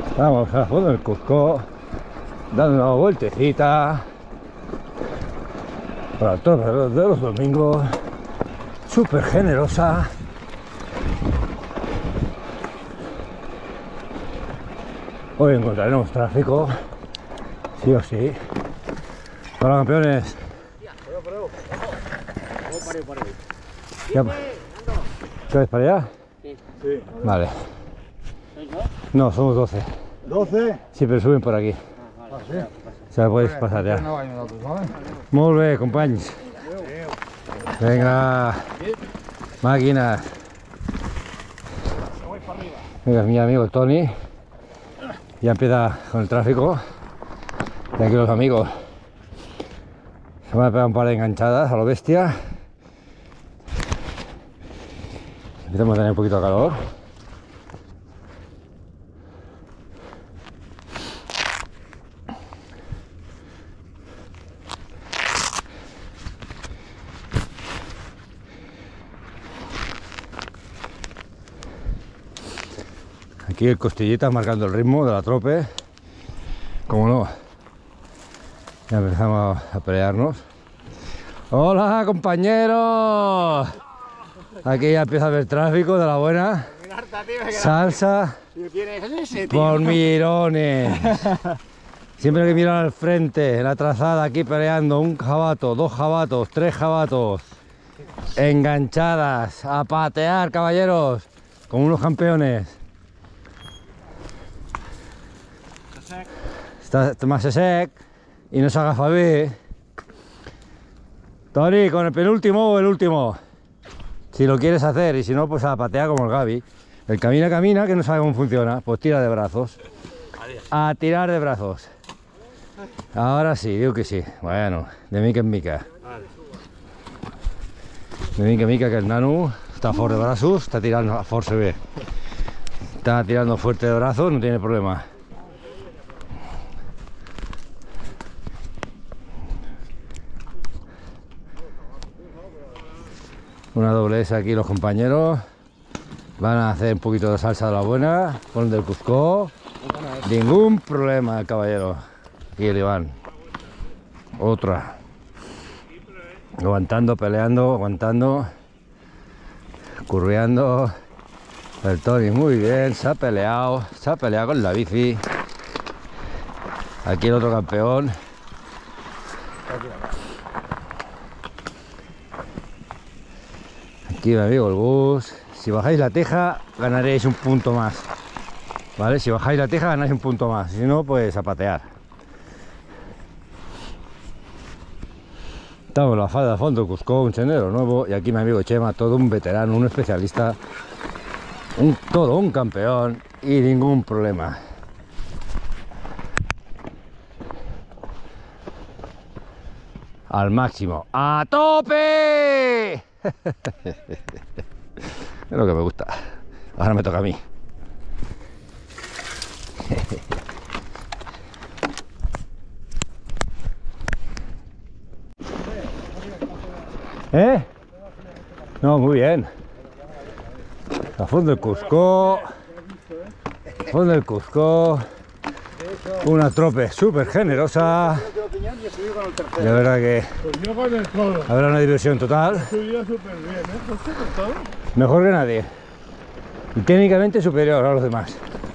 Vamos a fondo del Cusco, dando una vueltecita para todos de los domingos, súper generosa. Hoy encontraremos tráfico, sí o sí. Hola, campeones. Ya, ¿qué ves para allá? Sí. Vale. ¿Sois dos? No, somos 12. ¿12? Sí, pero suben por aquí. Vale. Ah, sí? O sea, podéis pasar ya. No vayan nosaltres, vale? Molt bé, companys. Venga, máquinas. Venga, mi amigo el Tony. Ya empieza con el tráfico. Y aquí los amigos. Se van a pegar un par de enganchadas a lo bestia. Empezamos a tener un poquito de calor. Aquí el Costillita marcando el ritmo de la trope. Como no. Ya empezamos a pelearnos. ¡Hola, compañeros! Aquí ya empieza a haber tráfico de la buena. Salsa por mirones. Siempre hay que mirar al frente, en la trazada, aquí peleando. Un jabato, dos jabatos, tres jabatos. Enganchadas. A patear, caballeros. Como unos campeones. Está más sec y no se agafa bien. Tony, con el penúltimo o el último. Si lo quieres hacer, y si no, pues a patear como el Gaby. El camina, que no sabe cómo funciona, pues tira de brazos. A tirar de brazos. Ahora sí, digo que sí. Bueno, de mica en mica. De mica en mica, que el nano está fort de brazos, está tirando força bé. Está tirando fuerte de brazos, no tiene problema. Una doblez aquí los compañeros. Van a hacer un poquito de salsa de la buena con el del Cusco. Ningún problema, caballero. Aquí el Iván. Otra. Aguantando, peleando, aguantando. Curveando. El Tony muy bien, se ha peleado con la bici. Aquí el otro campeón. Aquí mi amigo el bus. Si bajáis la teja ganaréis un punto más, ¿vale? Si bajáis la teja ganáis un punto más, si no, pues a patear. Estamos en la falda de fondo Cusco, un sendero nuevo, y aquí mi amigo Chema, todo un veterano, un especialista, todo un campeón y ningún problema. Al máximo, ¡a tope! Es lo que me gusta. Ahora me toca a mí. ¿Eh? No, muy bien. A fondo del Cusco. A fondo del Cusco. Una trope súper generosa. De verdad que habrá una diversión total. Mejor que nadie. Y técnicamente superior a los demás.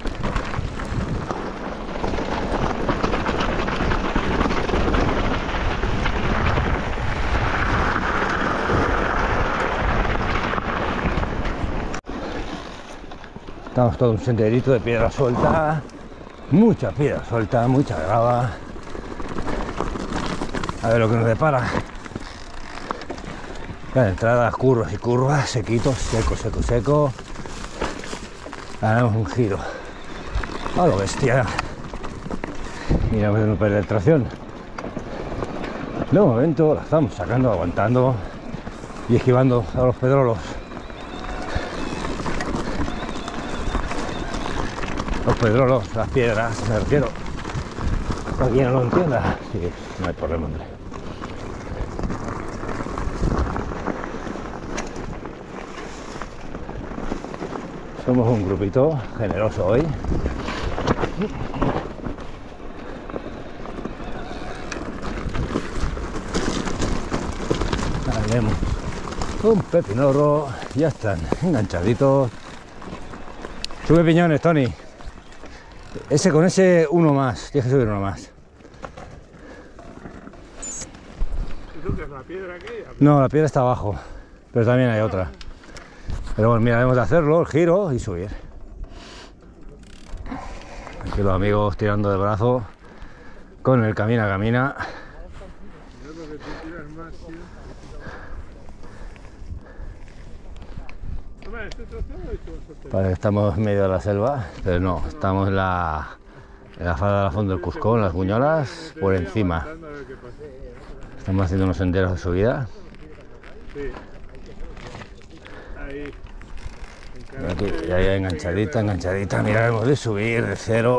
Estamos todo un senderito de piedra suelta. Mucha piedra suelta, mucha grava. A ver lo que nos depara. La entrada, curvas y curvas, sequitos, seco, seco, seco. Haremos un giro a lo bestia. Miramos de no perder tracción. De momento la estamos sacando, aguantando y esquivando a los pedrolos. Los pedrolos, las piedras, me refiero. Para quien no lo entienda, sí, no hay problema, hombre. Somos un grupito generoso hoy. Haremos un pepinorro, ya están enganchaditos. Sube piñones, Tony. Con ese uno más, tienes que subir uno más. ¿Eso qué es la piedra aquella? No, la piedra está abajo, pero también hay otra. Pero bueno, mira, debemos de hacerlo, el giro y subir. Aquí los amigos tirando de brazo con el camina. Parece que estamos en medio de la selva, pero no, estamos en la falda de la Font del Cusco, en las Buñolas, por encima. Estamos haciendo unos senderos de subida. Y aquí, ya enganchadita, mira, hemos de subir de cero.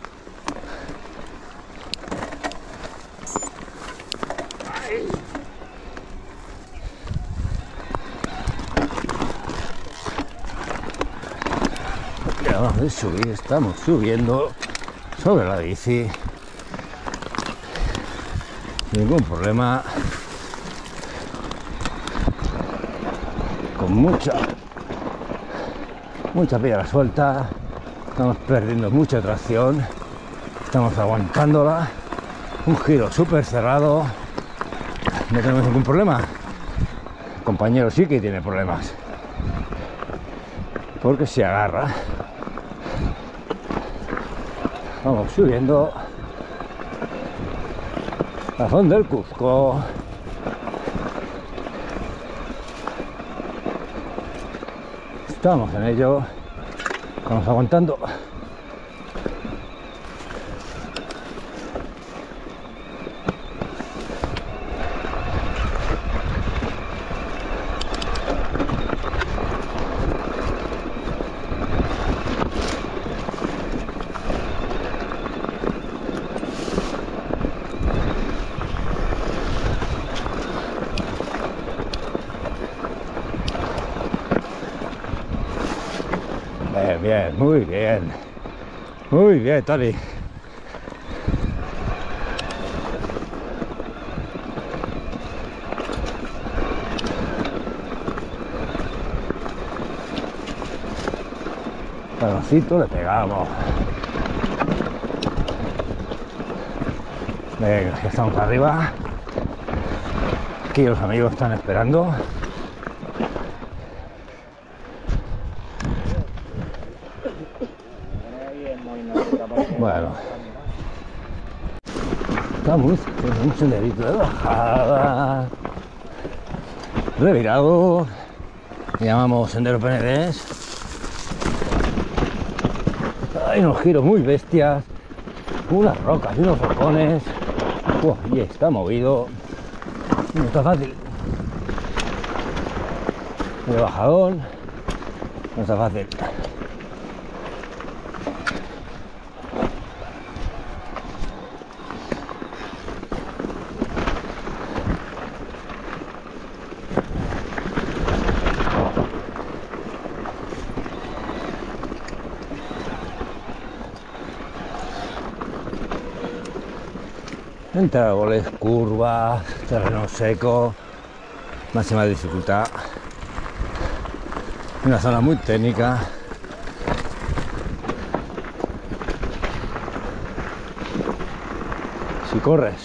Acabamos de subir, estamos subiendo sobre la bici. Ningún problema. Con mucha piedra suelta, estamos perdiendo mucha tracción, estamos aguantándola, un giro súper cerrado, no tenemos ningún problema. El compañero sí que tiene problemas, porque se agarra. Vamos subiendo la Font del Cusco. Estamos en ello, estamos aguantando. Bien, muy bien, Tony. Baloncito le pegamos. Venga, ya estamos arriba. Aquí los amigos están esperando. Bueno, estamos en un senderito de bajada, revirado, le llamamos Sendero Penedés. Hay unos giros muy bestias, unas rocas y unos rocones. Y está movido, no está fácil. El bajadón no está fácil. Entre árboles, curvas, terreno seco, máxima dificultad. Una zona muy técnica. Si corres,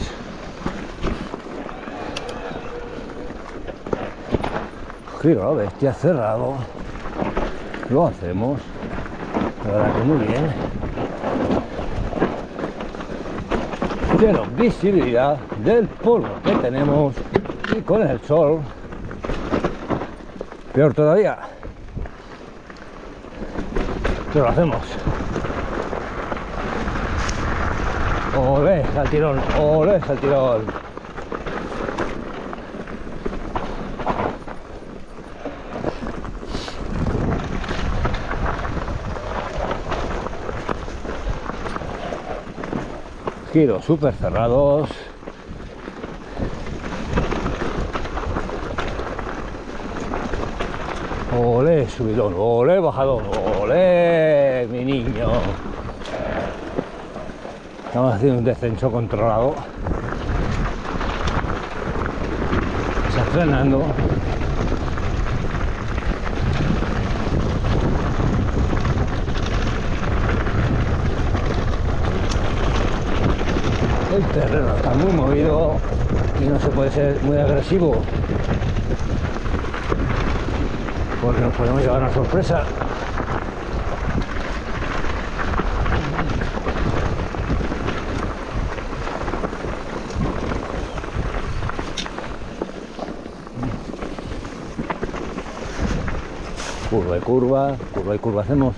giro a la bestia, cerrado, lo hacemos, la verdad que muy bien. Cero visibilidad del polvo que tenemos y con el sol peor todavía, pero lo hacemos. Olé, saltirón, olé, saltirón. Giros súper cerrados. Olé, subidón, olé, bajadón, olé, mi niño. Estamos haciendo un descenso controlado. Está frenando. El terreno está muy movido y no se puede ser muy agresivo porque nos podemos llevar una sorpresa. Curva y curva, curva y curva hacemos.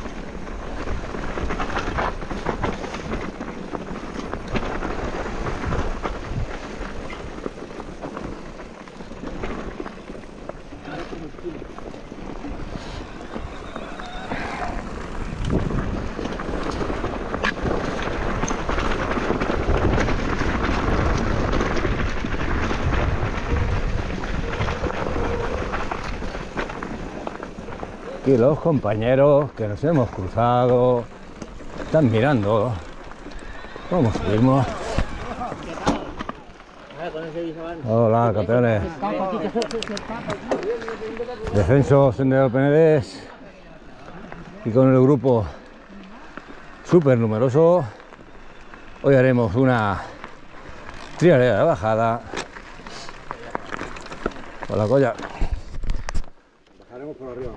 Aquí los compañeros que nos hemos cruzado están mirando cómo subimos. Hola, campeones. Descenso Sendero Penedés y con el grupo súper numeroso. Hoy haremos una trialera de bajada. Hola, Colla. Bajaremos por arriba.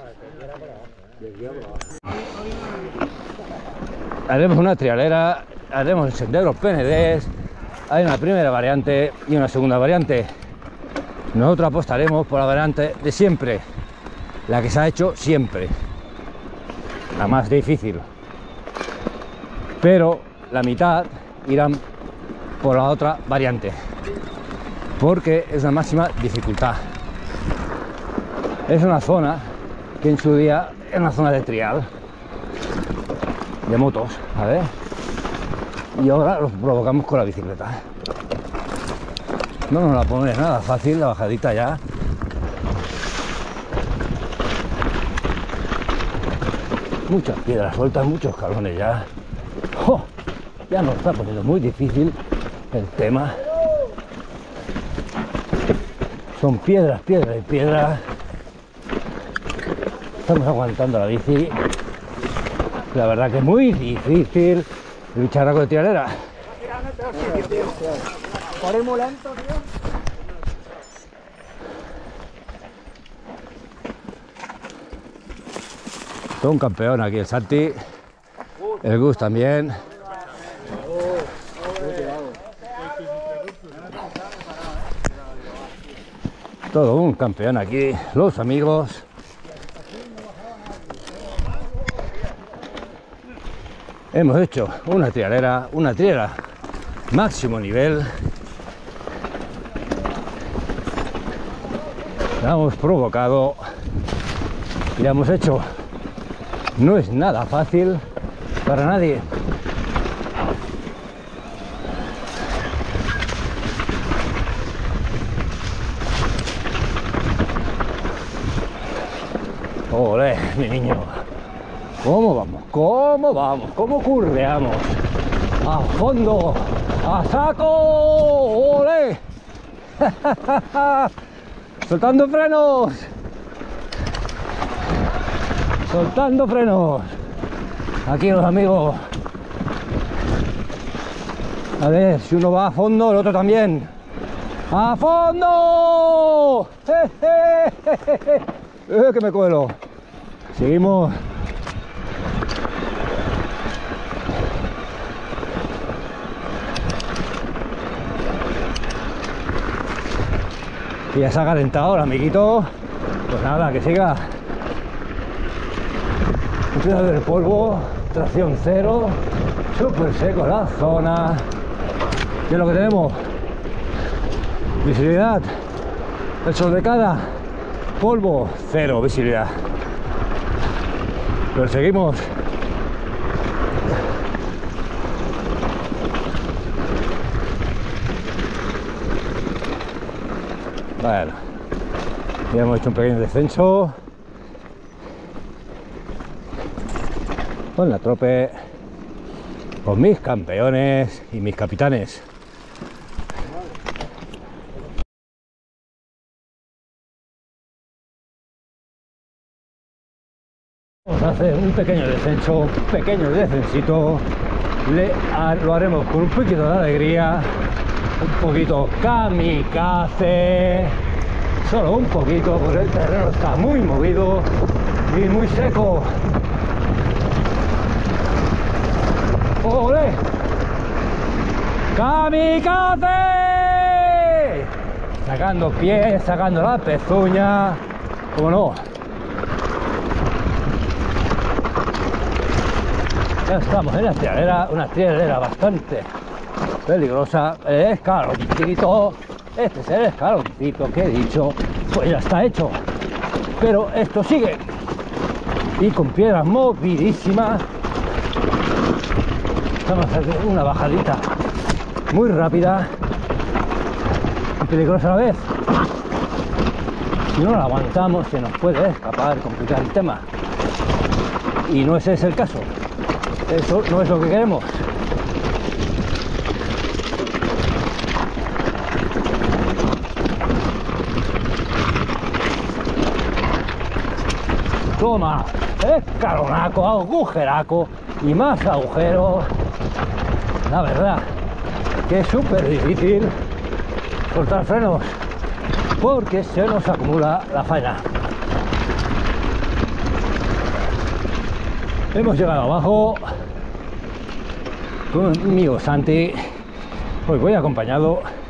Haremos una trialera, haremos el Sendero Penedés. Hay una primera variante y una segunda variante. Nosotros apostaremos por la variante de siempre, la que se ha hecho siempre, la más difícil. Pero la mitad irán por la otra variante, porque es una máxima dificultad. Es una zona que en su día es una zona de trial, de motos, a ver. Y ahora los provocamos con la bicicleta. No nos la pones nada fácil, la bajadita ya. Muchas piedras sueltas, muchos escalones ya. ¡Oh! Ya nos está poniendo muy difícil el tema. Son piedras, piedras y piedras. Estamos aguantando la bici. La verdad que es muy difícil el bicharraco de trialera. Por muy lento, tío. Todo un campeón aquí el Santi. El Gus también. Todo un campeón aquí. Los amigos. Hemos hecho una trialera máximo nivel. La hemos provocado y la hemos hecho. No es nada fácil para nadie. Olé, mi niño. ¿Cómo vamos? ¿Cómo vamos? ¿Cómo curveamos? ¡A fondo! ¡A saco! ¡Olé! ¡Soltando frenos! ¡Soltando frenos! Aquí los amigos. A ver, si uno va a fondo, el otro también. ¡A fondo! Que me cuelo. Seguimos. Y ya se ha calentado el amiguito. Pues nada, que siga. Empieza a ver el polvo, tracción cero, súper seco la zona. ¿Qué es lo que tenemos? Visibilidad, el sol de cara, polvo, cero visibilidad. Pero seguimos. Bueno, ya hemos hecho un pequeño descenso con la trope. con mis campeones y mis capitanes. Vamos a hacer un pequeño descenso, un pequeño descensito. Lo haremos con un poquito de alegría, un poquito kamikaze, solo un poquito, porque el terreno está muy movido y muy seco. ¡Ole! ¡Kamikaze! Sacando pies, sacando la pezuña, como no. Ya estamos en una trialera bastante peligrosa. El escaloncito, este es el escaloncito que he dicho, pues ya está hecho. Pero esto sigue, y con piedras movidísimas. Vamos a hacer una bajadita muy rápida y peligrosa a la vez. Si no la aguantamos, se nos puede escapar, complicar el tema. Y no ese es el caso. Eso no es lo que queremos. Toma, escalonaco, agujeraco y más agujeros. La verdad que es súper difícil soltar frenos porque se nos acumula la faena. Hemos llegado abajo con mi amigo Santi. Hoy voy acompañado